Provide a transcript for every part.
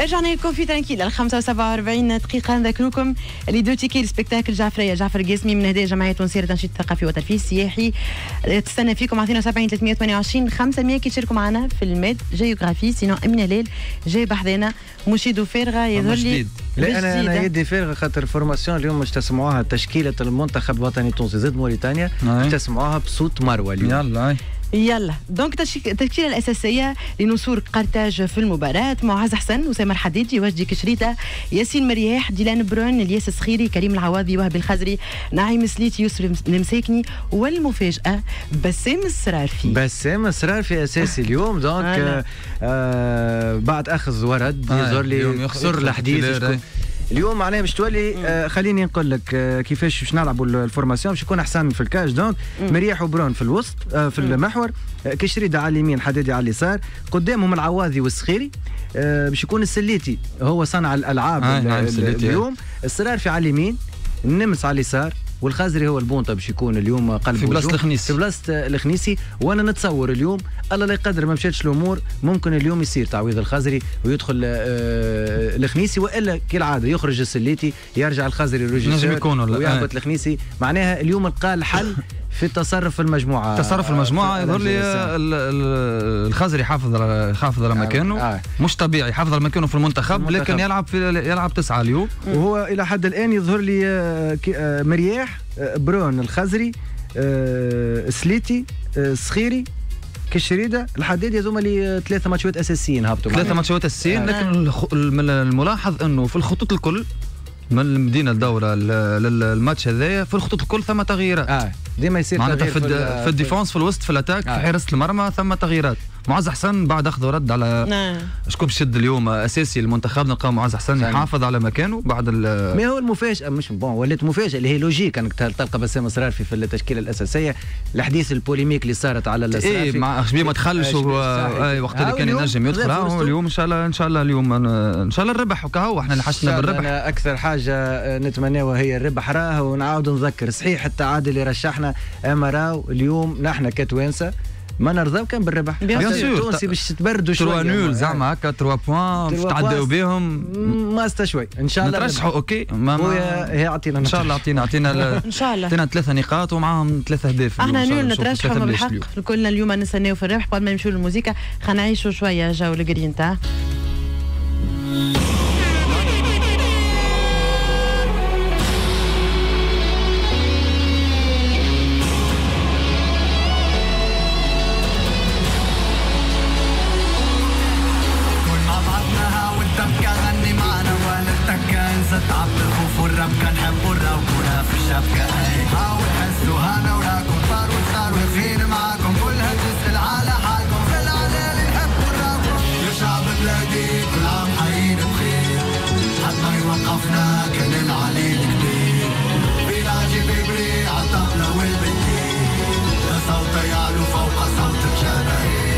رجعنا لكم في ترانكيل ال 45 دقيقة. نذكركم اللي دو تيكي السبكتاكل جعفرية جعفر القاسمي من هدايا جمعية تونسية للتنشيط الثقافي والترفيه السياحي. تستنى فيكم عطينا 70 328 500 كي تشاركوا معنا في الميد جيوغرافي. سينو أمينة ليل جاي بحذانا مشيدو فارغة يظهر لي. لا انا يدي فارغه خاطر فورماسيون اليوم باش تسمعوها تشكيله المنتخب الوطني التونسي ضد موريتانيا باش تسمعوها بصوت مروه اليوم. يلا دونك التشكيله الاساسيه لنصور قرطاج في المباراه: معاذ حسن، اسامه الحديدي، وجدي كشريته، ياسين مرياح، ديلان برون، الياس الصخيري، كريم العواضي، وهبي الخزري، نعيم سليتي، يوسف المساكني، والمفاجاه بسام السرارفي. بسام السرارفي اساسي اليوم دونك بعد اخذ ورد يظهر لي خسر الحديث اليوم معناها باش تولي. خليني نقول لك كيفاش باش نلعبوا الفورماسيون. باش يكون حسام في الكاج دونك مرياح وبرون في الوسط في المحور، كشريده على اليمين، حدادي على اليسار، قدامهم العواضي والسخيري. باش يكون السليتي هو صانع الالعاب اليوم، السرارفي على اليمين، النمس على اليسار، والخزري هو البونطه باش يكون اليوم قلب في بلاصه الخنيسي. في بلاصه الخنيسي. وانا نتصور اليوم الله لا يقدر ما مشاتش الامور ممكن اليوم يصير تعويض الخزري ويدخل الخنيسي، والا كالعاده يخرج السليتي يرجع الخزري ويهبط الخنيسي. معناها اليوم لقى الحل في تصرف المجموعه. تصرف المجموعه يظهر لي الخزري حافظ على مكانه. مش طبيعي حافظ على مكانه في المنتخب لكن يلعب 9 اليوم. وهو الى حد الان يظهر لي مرياح، برون، الخزري، سليتي، صخيري، كشريده، الحدادي. هذوما لي 3 ماتشات اساسيين هبطوا. 3 ماتشات اساسيين. لكن من الملاحظ انه في الخطوط الكل من المدينه الدوره للماتش هذايا في الخطوط الكل ثم تغييرات. ديما يصير معناتها في الديفونس، في الوسط، في الاتاك، في حراسه المرمى ثم تغييرات. معاذ حسن بعد اخذ ورد على شكون شد اليوم اساسي المنتخب، نلقى معاذ حسن يحافظ على مكانه بعد ما هو المفاجاه مش ولات مفاجاه اللي هي لوجيك انك تلقى بسام السرارفي في التشكيله الاساسيه. الحديث البوليميك اللي صارت على السرارفي مع خبيب ما دخلش وقت اللي كان ينجم يدخل. اليوم ان شاء الله اليوم ان شاء الله الربح وكهو احنا اللي حشنا بالربح. أنا اكثر حاجه نتمناها هي الربح. راه ونعاود نذكر صحيح التعادل اللي رشحنا، اما راهو اليوم نحن كتوانسه ما نرضاو كان بالربح. بيان سور التونسي باش تبردوا شويه 3 نول زعما هكا 3 بوان باش تعداو بهم ماستا شوي ان شاء الله نترشحوا. اوكي هي اعطينا ان شاء الله اعطينا ان شاء الله 3 نقاط ومعاهم 3 اهداف. احنا نول نترشحوا بالحق كلنا اليوم نستناو في الربح. قبل ما نمشيو للموسيقى خلينا نعيشوا شويه جو الجرينتا. تعب الخوف والربكة نحبوا نراوكونا في الشبكة. حاول حسوا هانا وراكم صار وصار واقفين معاكم كلها تسأل على حالكم في العلال نحبوا نراوكم. يا شعب بلادي كل عام حيين بخير حد ما يوقفنا كان العليل كبير. في العجيب يبري عالطبلة والبنتين يا صوت يعلو فوق صوت الجماهير.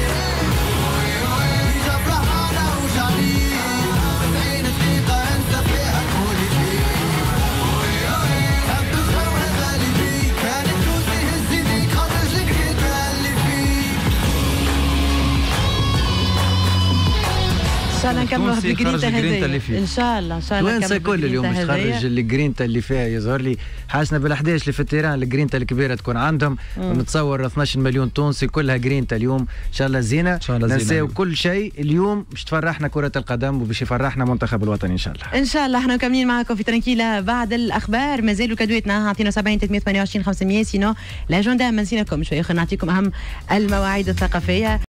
ان شاء الله نكملوا بالجرينتا هذه ان شاء الله. توانسه كل اليوم باش تخرج الجرينتا اللي فيها. يظهر لي حاسنا بالاحداث اللي في التيران الجرينتا الكبيره تكون عندهم. نتصور 12 مليون تونسي كلها جرينتا اليوم ان شاء الله زينه. ننساو كل شيء اليوم باش تفرحنا كره القدم وباش يفرحنا منتخب الوطني ان شاء الله. ان شاء الله احنا مكملين معكم في ترانكيلا بعد الاخبار. مازالوا كادويتنا اعطينا 70 328 500. سينو لاجوندا ما نسيناكم شويه. خلينا نعطيكم اهم المواعيد الثقافيه.